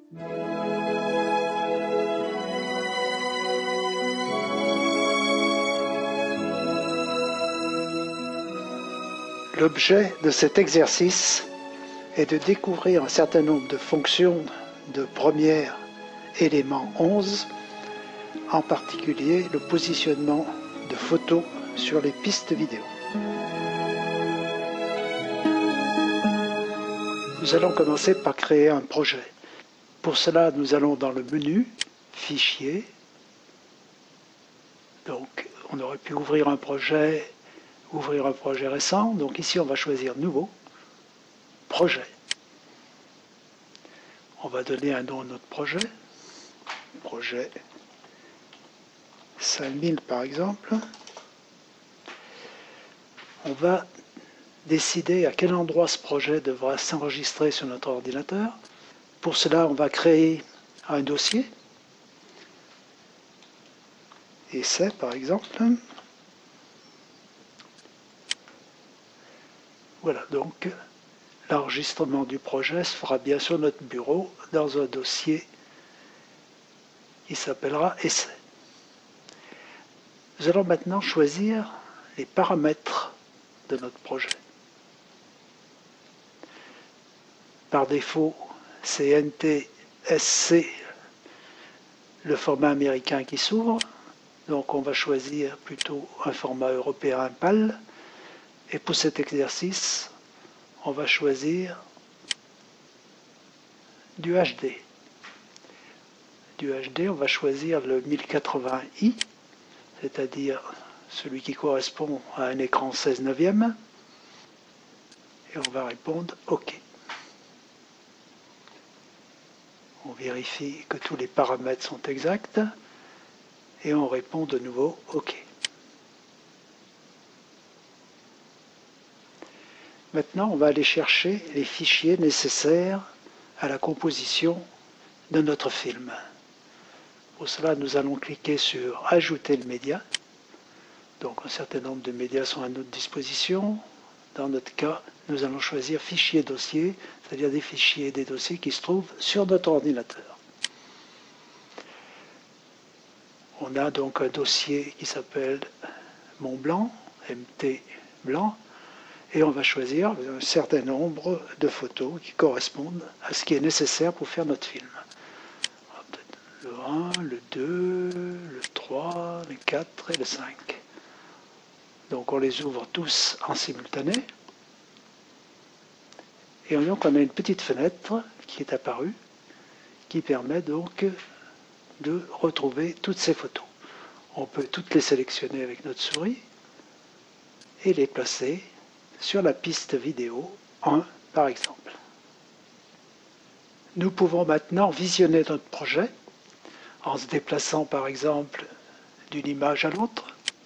L'objet de cet exercice est de découvrir un certain nombre de fonctions de premier élément 11, en particulier le positionnement de photos sur les pistes vidéo. Nous allons commencer par créer un projet. Pour cela, nous allons dans le menu « Fichier ». Donc, on aurait pu ouvrir un projet récent. Donc ici, on va choisir « Nouveau »,« Projet ». On va donner un nom à notre projet. Projet 5000 par exemple. On va décider à quel endroit ce projet devra s'enregistrer sur notre ordinateur. Pour cela, on va créer un dossier. Essai par exemple. Voilà, donc l'enregistrement du projet se fera bien sur notre bureau dans un dossier qui s'appellera Essai. Nous allons maintenant choisir les paramètres de notre projet. Par défaut, c'est NTSC, le format américain qui s'ouvre. Donc on va choisir plutôt un format européen PAL. Et pour cet exercice, on va choisir du HD. Du HD, on va choisir le 1080i, c'est-à-dire celui qui correspond à un écran 16/9. Et on va répondre OK. On vérifie que tous les paramètres sont exacts et on répond de nouveau OK. Maintenant, on va aller chercher les fichiers nécessaires à la composition de notre film. Pour cela, nous allons cliquer sur « Ajouter le média ». Donc, un certain nombre de médias sont à notre disposition. Dans notre cas, nous allons choisir « Fichier dossier », c'est-à-dire des fichiers et des dossiers qui se trouvent sur notre ordinateur. On a donc un dossier qui s'appelle « Mont Blanc », MT Blanc, et on va choisir un certain nombre de photos qui correspondent à ce qui est nécessaire pour faire notre film. Le 1, le 2, le 3, le 4 et le 5. Donc on les ouvre tous en simultané. Et donc on a une petite fenêtre qui est apparue, qui permet donc de retrouver toutes ces photos. On peut toutes les sélectionner avec notre souris et les placer sur la piste vidéo 1 par exemple. Nous pouvons maintenant visionner notre projet en se déplaçant par exemple d'une image à l'autre.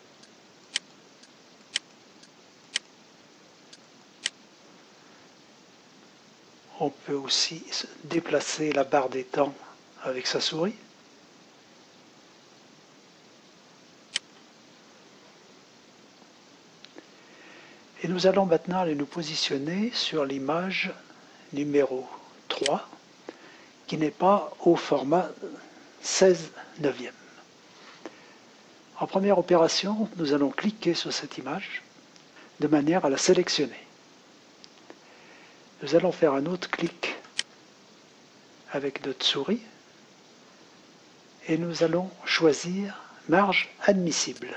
On peut aussi déplacer la barre des temps avec sa souris. Et nous allons maintenant aller nous positionner sur l'image numéro 3, qui n'est pas au format 16/9. En première opération, nous allons cliquer sur cette image de manière à la sélectionner. Nous allons faire un autre clic avec notre souris et nous allons choisir marge admissible.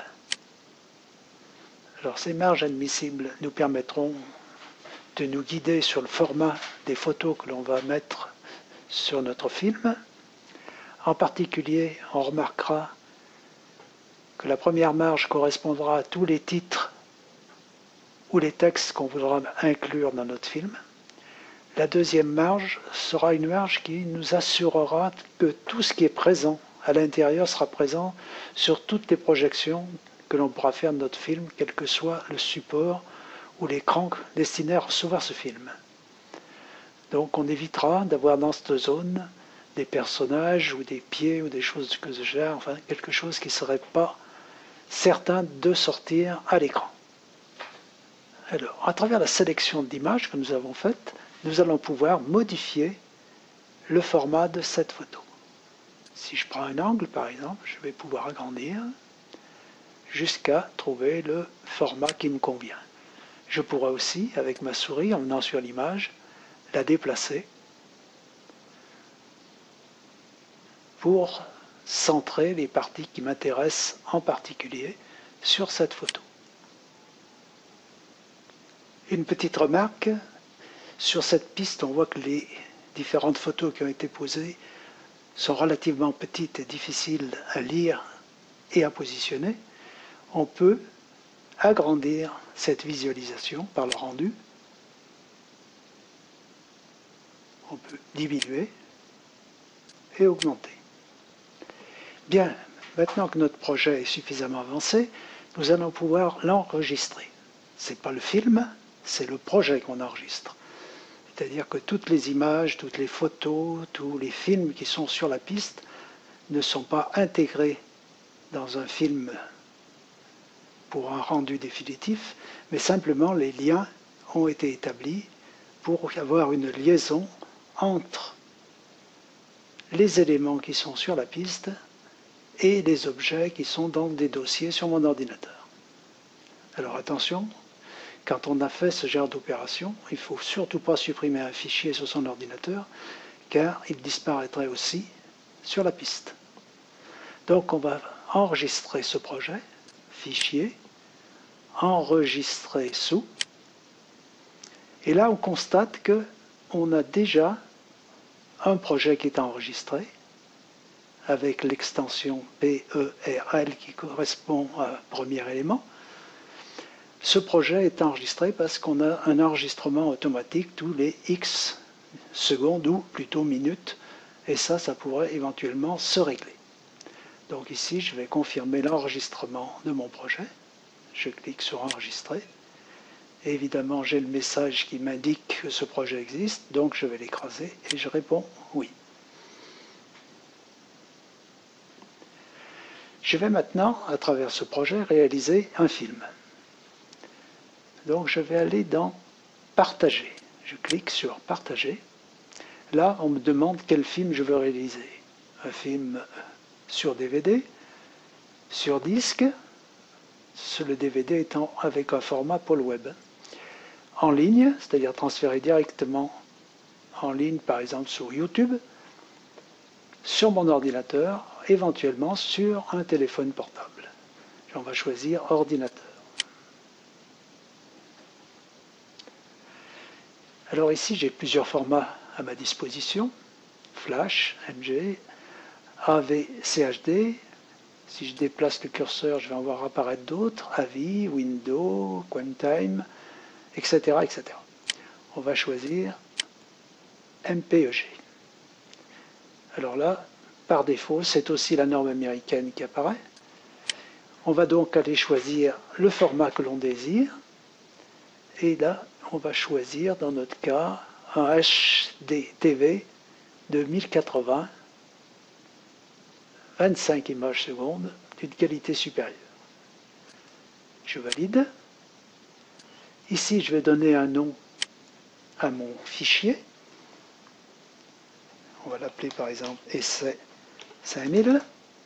Alors ces marges admissibles nous permettront de nous guider sur le format des photos que l'on va mettre sur notre film. En particulier, on remarquera que la première marge correspondra à tous les titres ou les textes qu'on voudra inclure dans notre film. La deuxième marge sera une marge qui nous assurera que tout ce qui est présent à l'intérieur sera présent sur toutes les projections que l'on pourra faire de notre film, quel que soit le support ou l'écran destiné à recevoir ce film. Donc on évitera d'avoir dans cette zone des personnages ou des pieds ou des choses que ce genre, enfin quelque chose qui ne serait pas certain de sortir à l'écran. Alors, à travers la sélection d'images que nous avons faite, nous allons pouvoir modifier le format de cette photo. Si je prends un angle, par exemple, je vais pouvoir agrandir jusqu'à trouver le format qui me convient. Je pourrais aussi, avec ma souris, en venant sur l'image, la déplacer pour centrer les parties qui m'intéressent en particulier sur cette photo. Une petite remarque, sur cette piste, on voit que les différentes photos qui ont été posées sont relativement petites et difficiles à lire et à positionner. On peut agrandir cette visualisation par le rendu. On peut diminuer et augmenter. Bien, maintenant que notre projet est suffisamment avancé, nous allons pouvoir l'enregistrer. Ce n'est pas le film, c'est le projet qu'on enregistre. C'est-à-dire que toutes les images, toutes les photos, tous les films qui sont sur la piste ne sont pas intégrés dans un film pour un rendu définitif, mais simplement les liens ont été établis pour avoir une liaison entre les éléments qui sont sur la piste et les objets qui sont dans des dossiers sur mon ordinateur. Alors attention, quand on a fait ce genre d'opération, il ne faut surtout pas supprimer un fichier sur son ordinateur, car il disparaîtrait aussi sur la piste. Donc on va enregistrer ce projet, fichier, enregistrer sous, et là on constate qu'on a déjà un projet qui est enregistré, avec l'extension PERL qui correspond au premier élément. Ce projet est enregistré parce qu'on a un enregistrement automatique tous les X secondes ou plutôt minutes, et ça pourrait éventuellement se régler. Donc ici, je vais confirmer l'enregistrement de mon projet. Je clique sur Enregistrer. Et évidemment, j'ai le message qui m'indique que ce projet existe, donc je vais l'écraser et je réponds oui. Je vais maintenant, à travers ce projet, réaliser un film. Donc je vais aller dans Partager. Je clique sur Partager. Là, on me demande quel film je veux réaliser. Un film sur DVD, sur disque, le DVD étant avec un format POLWeb. En ligne, c'est-à-dire transféré directement en ligne, par exemple sur YouTube, sur mon ordinateur, éventuellement sur un téléphone portable. On va choisir ordinateur. Alors ici, j'ai plusieurs formats à ma disposition. Flash, MG, AV, CHD. Si je déplace le curseur, je vais en voir apparaître d'autres. AVI, Windows, QuickTime, etc., etc. On va choisir MPEG. Alors là, par défaut, c'est aussi la norme américaine qui apparaît. On va donc aller choisir le format que l'on désire. Et là, on va choisir, dans notre cas, un HDTV de 1080, 25 images secondes, d'une qualité supérieure. Je valide. Ici, je vais donner un nom à mon fichier. On va l'appeler par exemple essai 5000.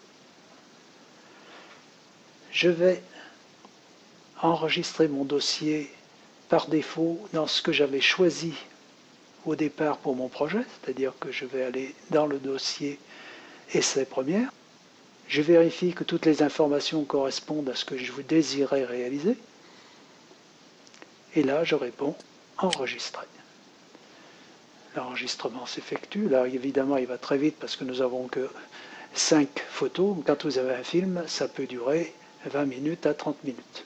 Je vais enregistrer mon dossier par défaut dans ce que j'avais choisi au départ pour mon projet, c'est-à-dire que je vais aller dans le dossier essai première. Je vérifie que toutes les informations correspondent à ce que je désirais réaliser. Et là, je réponds enregistrer. L'enregistrement s'effectue. Là, évidemment, il va très vite parce que nous n'avons que 5 photos. Quand vous avez un film, ça peut durer 20 minutes à 30 minutes.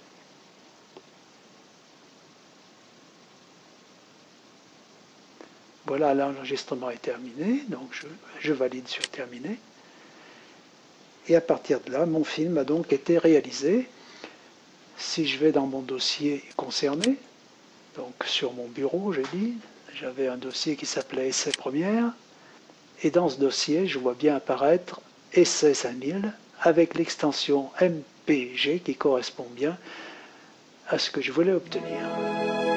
Voilà, l'enregistrement est terminé, donc je valide sur terminé. Et à partir de là, mon film a donc été réalisé. Si je vais dans mon dossier concerné, donc sur mon bureau, j'ai dit, j'avais un dossier qui s'appelait Essai première, et dans ce dossier, je vois bien apparaître Essai 5000 avec l'extension MPG qui correspond bien à ce que je voulais obtenir.